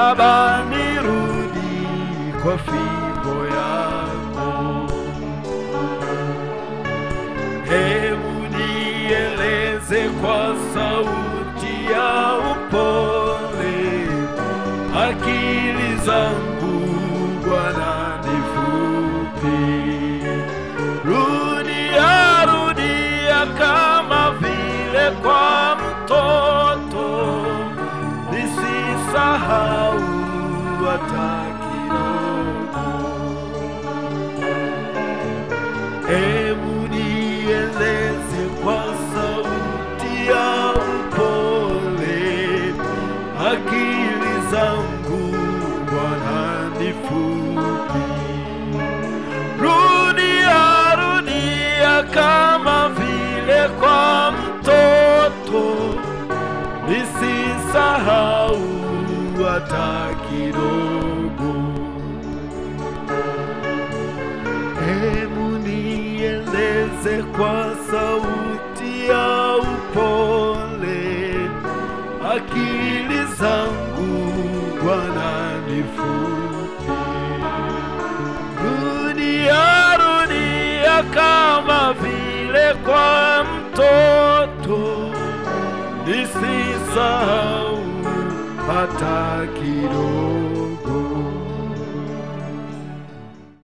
Baba, nirudi kwa fimbo yako. Hebu nieleze kwa sauti ya upole, akili zangu Bwana ni fupi. Rudia, rudia kama vile kwa mtoto, nisisahau hata kidogo. Hebu nieleze kwa sauti ya upole, akili zangu Bwana ni fupi. Rudia, rudia kama vile kwa mtoto, nisisahau hata kidogo. Hebu nieleze kwa sauti ya upole, akili zangu Bwana ni fupi. Rudia, rudia kama vile kwa mtoto, nisisahau hata kidogo.